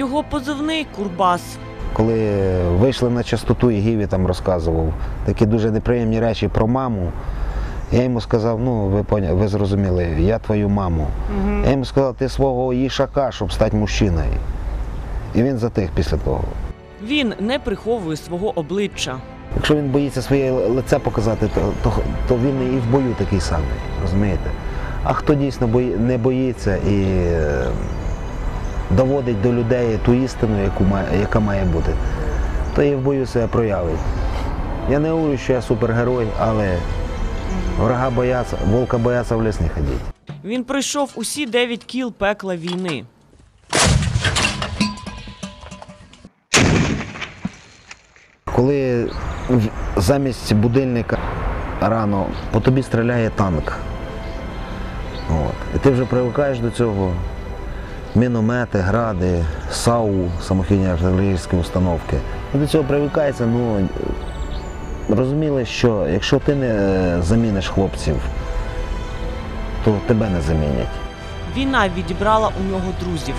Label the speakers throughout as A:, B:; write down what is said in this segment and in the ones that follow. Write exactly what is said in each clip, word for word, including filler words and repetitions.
A: Його позивний Курбас.
B: Коли вийшли на частоту і Гіві там розказував такі дуже неприємні речі про маму, я йому сказав, ну ви поняли, ви зрозуміли, я твою маму. Угу. Я йому сказав, ти свого їшака, щоб стати мужчиною. І він затих після того.
A: Він не приховує свого обличчя.
B: Якщо він боїться своє лице показати, то, то, то він і в бою такий самий, розумієте? А хто дійсно бої, не боїться і е, доводить до людей ту істину, яку має, яка має бути, то і в бою себе проявить. Я не говорю, що я супергерой, але врага бояться, волка бояться в ліс не ходити.
A: Він пройшов усі дев'ять кіл пекла війни.
B: Коли замість будильника рано по тобі стріляє танк, от, і ти вже привикаєш до цього, міномети, гради, САУ, самохідні артилерійські установки, і до цього привикається, ну, розуміли, що якщо ти не заміниш хлопців, то тебе не замінять.
A: Війна відібрала у нього друзів.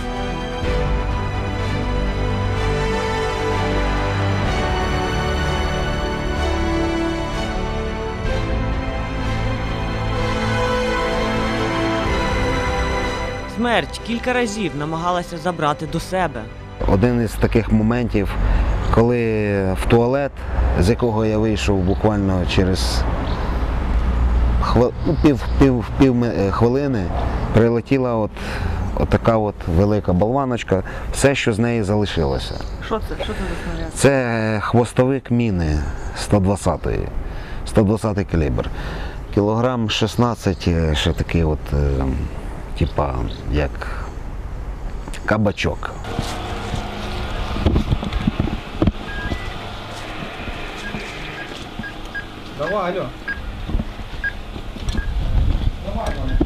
A: Смерть кілька разів намагалася забрати до себе.
B: Один із таких моментів, коли в туалет, з якого я вийшов буквально через хвил... ну, пів, пів, пів хвилини, прилетіла от, от така от велика болваночка, все, що з неї залишилося.
A: Що це? Що це за снаряд?
B: Це хвостовик міни сто двадцятої, сто двадцятий калібр. Кілограм шістнадцять, ще такий от, типа, як кабачок.
C: Давай, алло. Давай, давай.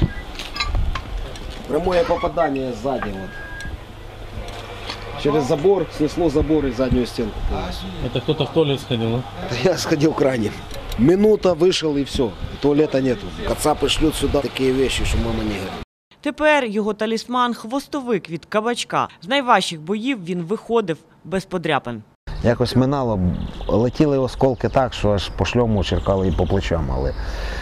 D: Прямое попадание сзади вот. Через забор, снесло забор и заднюю стенку.
C: Это кто-то в туалет сходил, да?
D: Я сходил крайним. Минута, вышел и все. Туалета нету. Кацапы шлют сюда такие вещи, что мама не говорит.
A: Тепер його талісман – хвостовик від кабачка. З найважчих боїв він виходив без подряпин.
B: Якось минало, летіли осколки так, що аж по шльому черкали і по плечам, але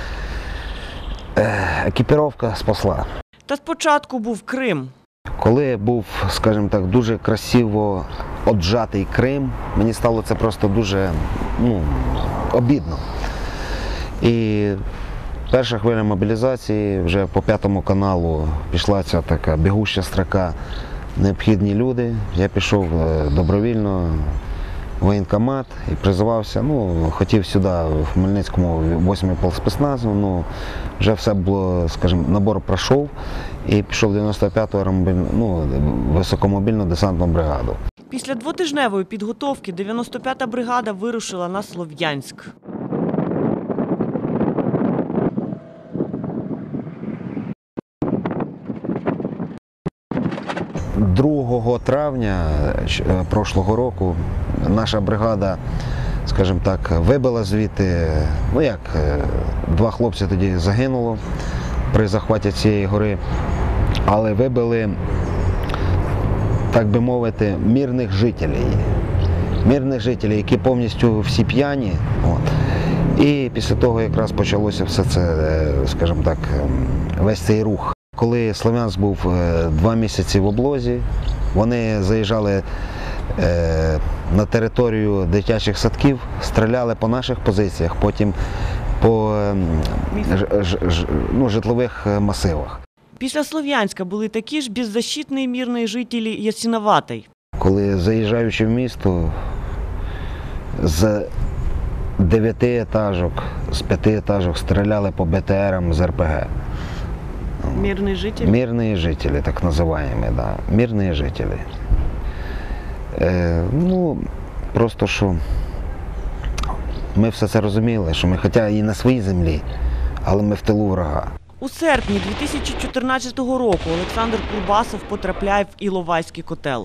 B: екіпіровка спасла.
A: Та спочатку був Крим.
B: Коли був, скажімо так, дуже красиво отжатий Крим, мені стало це просто дуже, ну, обідно. І перша хвиля мобілізації, вже по п'ятому каналу пішла ця така бігуща строка «Необхідні люди». Я пішов добровільно в воєнкомат і призивався, ну, хотів сюди, в Хмельницькому, восьмий полспецназу, ну, вже все було, скажімо, набор пройшов і пішов в дев'яносто п'яту ну, високомобільну десантну бригаду.
A: Після двотижневої підготовки дев'яносто п'ята бригада вирушила на Слов'янськ.
B: другого травня прошлого року наша бригада, скажімо так, вибила звідти, ну як, два хлопці тоді загинуло при захваті цієї гори, але вибили, так би мовити, мирних жителів. Мирних жителів, які повністю всі п'яні. От. І після того якраз почалося все це, скажімо так, весь цей рух. Коли Слов'янськ був два місяці в облозі, вони заїжджали на територію дитячих садків, стріляли по наших позиціях, потім по ну, житлових масивах.
A: Після Слов'янська були такі ж беззащитні мирні жителі Ясиноватої.
B: Коли заїжджаючи в місто, з дев'яти етажок, з п'яти етажок стріляли по Б Т Рам з Р П Г.
A: Мирные жители?
B: Мирные жители, так называемые, да. Мирные жители. Е, ну, просто що ми все це розуміли, що ми, хоча і на своїй землі, але ми в тилу врага.
A: У серпні дві тисячі чотирнадцятого року Олександр Курбасов потрапляє в Іловайський котел.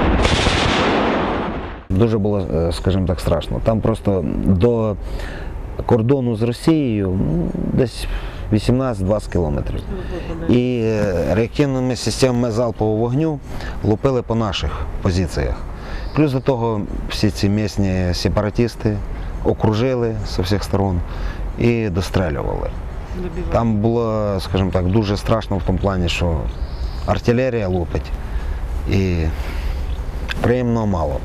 A: Дуже було, скажімо так, страшно. Там просто до
B: кордону з Росією ну, десь вісімнадцять-двадцять кілометрів. І реактивними системами залпового вогню лупили по наших позиціях. Плюс до того всі ці місні сепаратисти окружили з усіх сторон і дострелювали. Там було, скажімо так, дуже страшно в тому плані, що артилерія лупить і приємно мало.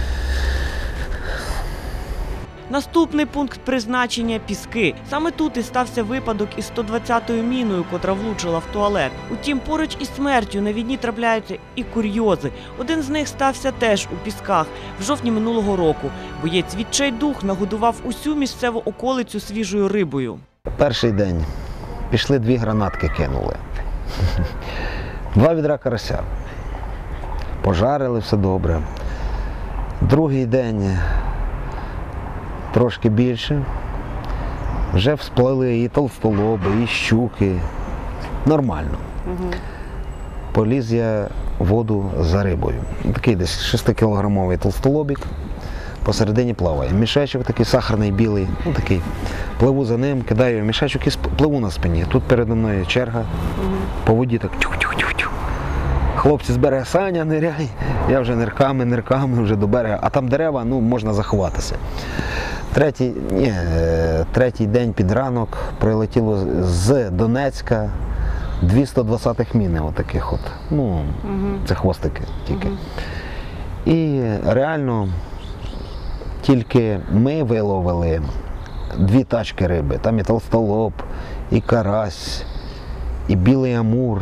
A: Наступний пункт призначення – Піски. Саме тут і стався випадок із сто двадцятою міною, котра влучила в туалет. Утім, поруч із смертю на війні трапляються і курйози. Один з них стався теж у Пісках в жовтні минулого року. Боєць відчайдух нагодував усю місцеву околицю свіжою рибою.
B: Перший день пішли дві гранатки кинули. Два відра карася. Пожарили, все добре. Другий день трошки більше. Вже всплили і толстолоби, і щуки. Нормально. Угу. Поліз я в воду за рибою. Такий десь шестикілограмовий толстолобик. Посередині плаває. Мішечок такий сахарний, білий, ну такий. Пливу за ним, кидаю мішечок і пливу на спині. Тут передо мною черга, угу. По воді так тюх-тюх-тюх-тюх. Хлопці з берега: Саня, ниряй. Я вже нирками, нирками вже до берега. А там дерева, ну можна заховатися. Третій, ні, третій день під ранок прилетіло з Донецька дві сто двадцятих міни отаких от. Ну, угу. Це хвостики тільки. Угу. І реально тільки ми виловили дві тачки риби. Там і толстолоб, і карась, і білий амур,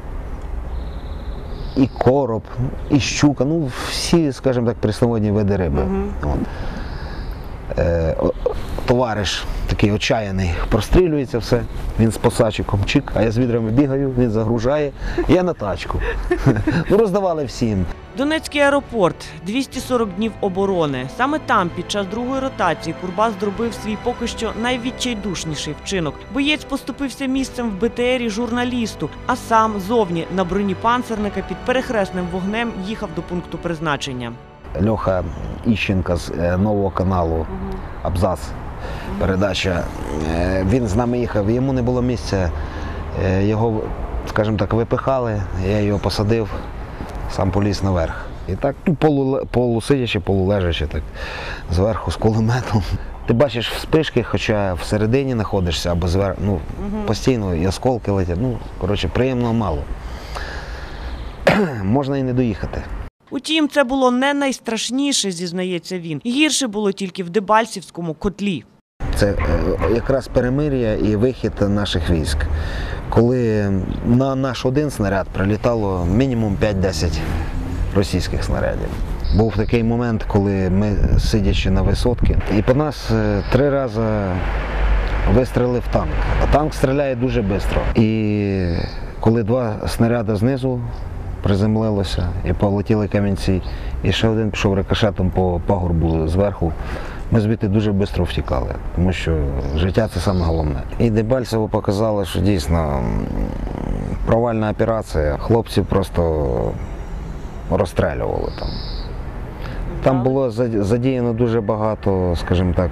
B: і короб, і щука. Ну, всі, скажімо так, прісноводні види риби. Угу. От. Е, товариш такий отчаяний, прострілюється все, він з посадчиком чик, а я з відрами бігаю, він загружає, я на тачку. Ну, роздавали всім.
A: Донецький аеропорт, двісті сорок днів оборони. Саме там під час другої ротації Курбас зробив свій поки що найвідчайдушніший вчинок. Боєць поступився місцем в Бе Те Ері журналісту, а сам зовні на броні панцерника під перехресним вогнем їхав до пункту призначення.
B: Льоха Іщенка з нового каналу «Абзац», передача, він з нами їхав, йому не було місця, його, скажімо так, випихали, я його посадив, сам поліз наверх. І так, ну, полу, полусидячи, полулежачи, так, зверху з кулеметом. Ти бачиш вспишки, хоча всередині знаходишся, або зверху, ну, постійно і осколки летять, ну, коротше, приємно мало. Можна і не доїхати.
A: Утім, це було не найстрашніше, зізнається він. Гірше було тільки в Дебальцівському котлі.
B: Це якраз перемир'я і вихід наших військ. Коли на наш один снаряд прилітало мінімум п'ять-десять російських снарядів. Був такий момент, коли ми, сидячи на висотці, і по нас три рази вистрелив танк. А танк стріляє дуже швидко. І коли два снаряди знизу приземлилося і полетіли камінці, і ще один пішов рикошетом по пагорбу зверху, ми звідти дуже швидко втікали, тому що життя – це саме головне. І Дебальцево показало, що дійсно провальна операція, хлопців просто розстрілювали там. Там було задіяно дуже багато, скажімо так,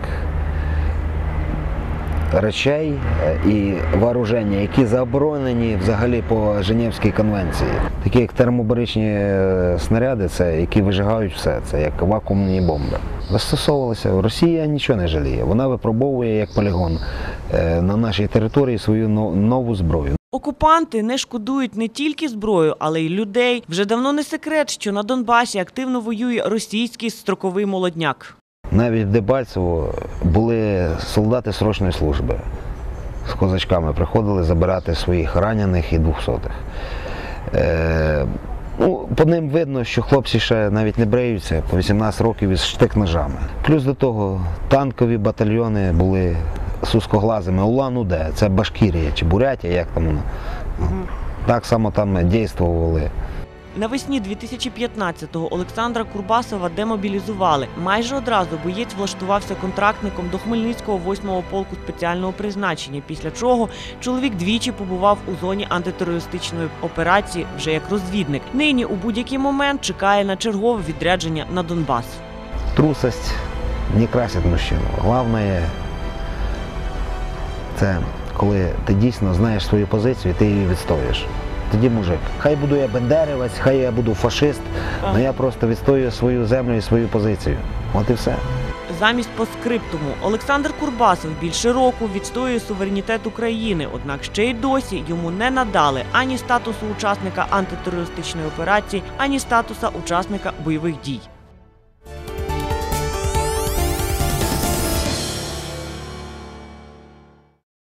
B: речей і вооруження, які заборонені взагалі по Женевській конвенції. Такі як термобаричні снаряди, це, які вижигають все, це як вакуумні бомби. Застосовувалися. Росія нічого не жаліє. Вона випробовує як полігон на нашій території свою нову зброю.
A: Окупанти не шкодують не тільки зброю, але й людей. Вже давно не секрет, що на Донбасі активно воює російський строковий молодняк.
B: Навіть в Дебальцево були солдати срочної служби. З козачками приходили забирати своїх ранених і двохсотих. Е, ну, по ним видно, що хлопці ще навіть не бреються, по вісімнадцять років із штик-ножами. Плюс до того танкові батальйони були з узкоглазими. Улан-Удэ, це Башкірія чи Бурятія, як там воно. Угу. Так само там дійствували.
A: Навесні дві тисячі п'ятнадцятого Олександра Курбасова демобілізували. Майже одразу боєць влаштувався контрактником до Хмельницького восьмого полку спеціального призначення, після чого чоловік двічі побував у зоні антитерористичної операції вже як розвідник. Нині у будь-який момент чекає на чергове відрядження на Донбас.
B: Трусость не красить мужчину. Головне це коли ти дійсно знаєш свою позицію і ти її відстоюєш. Тоді мужик. Хай буду я бендерівець, хай я буду фашист, але я просто відстоюю свою землю і свою позицію. От і все.
A: Замість постскриптуму Олександр Курбасов більше року відстоює суверенітет України, однак ще й досі йому не надали ані статусу учасника антитерористичної операції, ані статуса учасника бойових дій.